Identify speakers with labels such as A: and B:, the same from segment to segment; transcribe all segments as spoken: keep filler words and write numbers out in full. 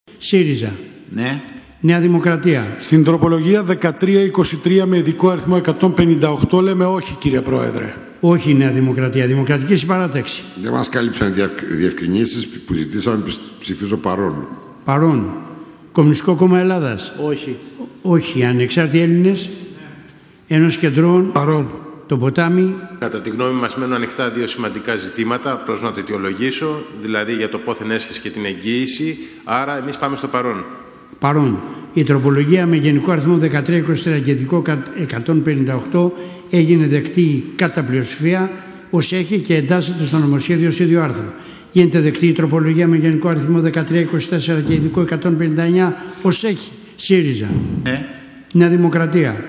A: ΣΥΡΙΖΑ.
B: Ναι.
A: Νέα Δημοκρατία.
C: Στην τροπολογία δεκατρία είκοσι τρία με ειδικό αριθμό εκατόν πενήντα οκτώ λέμε όχι, κύριε Πρόεδρε.
A: Όχι Νέα Δημοκρατία. Δημοκρατική Συμπαράταξη.
D: Δεν μας κάλυψαν διευκρινήσεις που ζητήσαμε, ψηφίζω παρόν.
A: Παρόν. Κομμουνιστικό Κόμμα Ελλάδας.
E: Όχι.
A: Όχι. Ανεξάρτητοι Έλληνες. Ένωση Κεντρών.
C: Παρόν.
A: Το Ποτάμι.
F: Κατά τη γνώμη μας μένουν ανοιχτά δύο σημαντικά ζητήματα, προς να το αιτιολογήσω, δηλαδή για το πόθεν έσχεση και την εγγύηση, άρα εμείς πάμε στο παρόν.
A: Παρόν. Η τροπολογία με γενικό αριθμό δεκατρία είκοσι τέσσερα και ειδικό εκατόν πενήντα οκτώ έγινε δεκτή κατά πλειοψηφία ως έχει και εντάσσεται στο νομοσχέδιο ως ίδιο άρθρο. Γίνεται δεκτή η τροπολογία με γενικό αριθμό δεκατρία είκοσι τέσσερα και ειδικό εκατόν πενήντα εννέα ως έχει. ΣΥΡΙΖΑ.
B: Ε.
A: Νέα Δημοκρατία.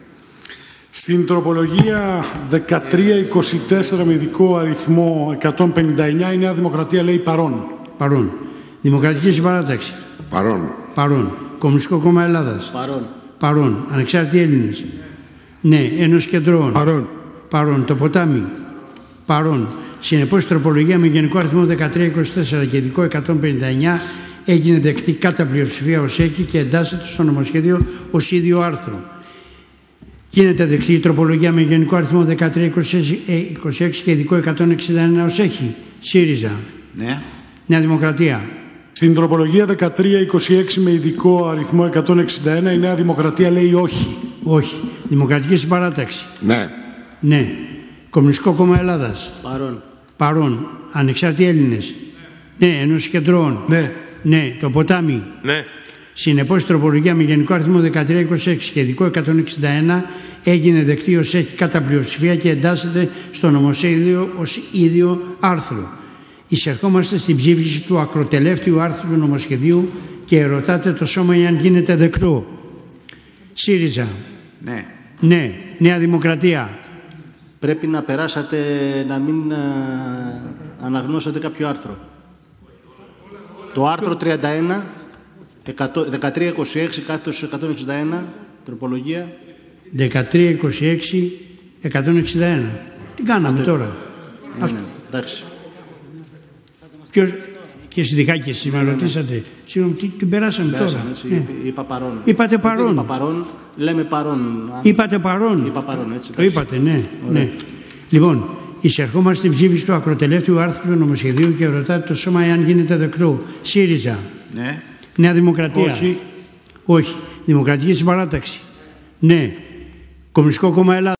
C: Στην τροπολογία δεκατρία είκοσι τέσσερα με ειδικό αριθμό εκατόν πενήντα εννέα η Νέα Δημοκρατία λέει παρόν.
A: Παρόν. Δημοκρατική Συμπαράταξη.
D: Παρόν.
A: Παρόν. Κομμουνιστικό Κόμμα Ελλάδας.
E: Παρόν.
A: Παρόν. Ανεξάρτητοι Έλληνες. Ναι. Ένωση Κεντρών.
C: Παρόν.
A: Παρόν. Το Ποτάμι. Παρόν. Συνεπώς η τροπολογία με γενικό αριθμό δεκατρία είκοσι τέσσερα και ειδικό εκατόν πενήντα εννέα έγινε δεκτή κατά πλειοψηφία ως έχει και εντάσσεται στο νομοσχέδιο ως ίδιο άρθρο. Γίνεται δεκτή η τροπολογία με γενικό αριθμό δεκατρία είκοσι έξι και ειδικό εκατόν εξήντα ένα ως έχει. ΣΥΡΙΖΑ.
B: Ναι.
A: Νέα Δημοκρατία.
C: Στην τροπολογία δεκατρία είκοσι έξι με ειδικό αριθμό εκατόν εξήντα ένα η Νέα Δημοκρατία λέει όχι.
A: Όχι. Δημοκρατική Συμπαράταξη.
D: Ναι.
A: Ναι. Κομμουνιστικό Κόμμα Ελλάδας.
E: Παρόν.
A: Παρόν. Ανεξάρτητοι Έλληνες. Ναι. Ένωση Κεντρών.
C: Ναι.
A: Ναι. Το Ποτάμι.
F: Ναι.
A: Συνεπώς η τροπολογία με γενικό αριθμό δεκατρία είκοσι έξι και ειδικό εκατόν εξήντα ένα έγινε δεκτή ως έχει κατά πλειοψηφία και εντάσσεται στο νομοσχέδιο ως ίδιο άρθρο. Εισερχόμαστε στην ψήφιση του ακροτελεύτιου άρθρου του νομοσχεδίου και ρωτάτε το σώμα εάν γίνεται δεκτό. ΣΥΡΙΖΑ.
B: Ναι.
A: Ναι. Νέα Δημοκρατία.
E: Πρέπει να περάσατε να μην α, αναγνώσατε κάποιο άρθρο. Το άρθρο τριάντα ένα, δεκατρία είκοσι έξι κάθετος εκατόν εξήντα ένα, τροπολογία.
A: δεκατρία είκοσι έξι εκατόν εξήντα ένα. Τι κάναμε
E: Άτε.
A: τώρα.
E: Ναι, ναι, εντάξει.
A: Ποιος, κύριε Σιδικάκη, εσείς με ρωτήσατε. Συγγνώμη, την περάσαμε
E: Πέρασαν,
A: τώρα.
E: έτσι,
A: Ναι.
E: είπα παρόν.
A: Είπατε
E: Δεν
A: παρόν.
E: Είπα παρόν, λέμε παρόν.
A: Είπατε παρόν.
E: Είπα παρόν, έτσι.
A: Το είπατε, ναι. ναι. Λοιπόν, εισερχόμαστε στην ψήφιση του ακροτελεύτιου άρθρου του νομοσχεδίου και ρωτάτε το σώμα εάν γίνεται δεκτό. ΣΥΡΙΖΑ.
B: Ναι.
A: Νέα Δημοκρατία.
C: Όχι.
A: Όχι. Δημοκρατική Συμπαράταξη. Ναι. Κομμουνιστικό Κόμμα Ελλάδας.